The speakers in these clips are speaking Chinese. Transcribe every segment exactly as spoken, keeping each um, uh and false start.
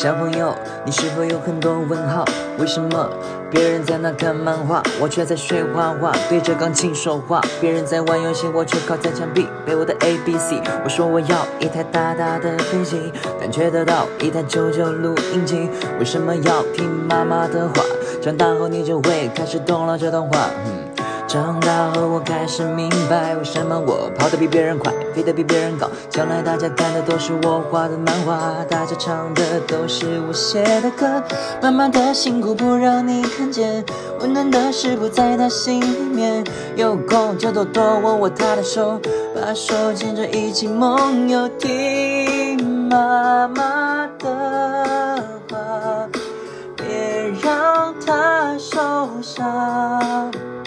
小朋友，你是否有很多问号？为什么别人在那看漫画，我却在学画画，对着钢琴说话？别人在玩游戏，我却靠在墙壁背我的 A B C。我说我要一台大大的飞机，感觉得到一台九九录音机。为什么要听妈妈的话？长大后你就会开始懂了这段话。嗯长大后我开始明白，为什么我跑得比别人快，飞得比别人高。将来大家看的都是我画的漫画，大家唱的都是我写的歌。妈妈的辛苦不让你看见，温暖的事不在她心里面。有空就多多握握她的手，把手牵着一起梦游。听妈妈的话，别让她受伤。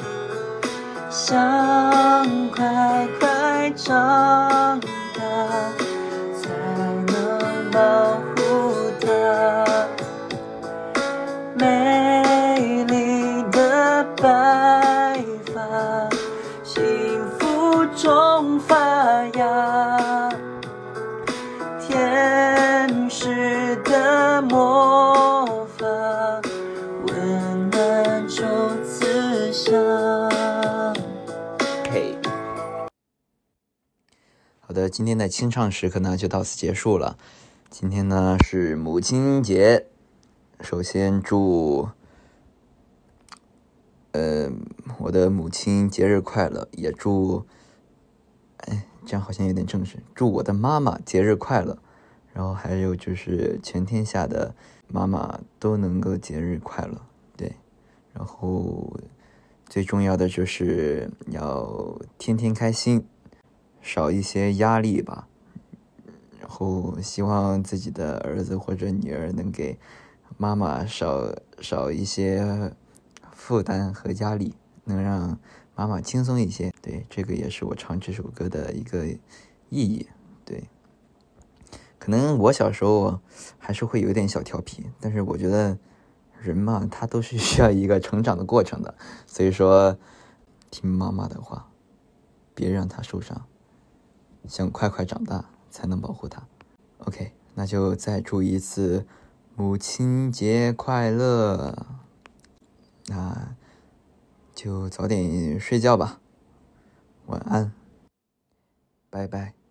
想快快长大，才能保护她。美丽的白发，幸福中发芽。天使的魔法，温暖就慈祥。好的，今天的清唱时刻呢就到此结束了。今天呢是母亲节，首先祝呃我的母亲节日快乐，也祝哎这样好像有点正式，祝我的妈妈节日快乐。然后还有就是全天下的妈妈都能够节日快乐，对。然后最重要的就是要天天开心，少一些压力吧。然后希望自己的儿子或者女儿能给妈妈少少一些负担和压力，能让妈妈轻松一些。对，这个也是我唱这首歌的一个意义。对，可能我小时候还是会有点小调皮，但是我觉得人嘛，他都是需要一个成长的过程的。所以说，听妈妈的话，别让她受伤，想快快长大才能保护她。OK， 那就再祝一次母亲节快乐。那就早点睡觉吧，晚安，拜拜。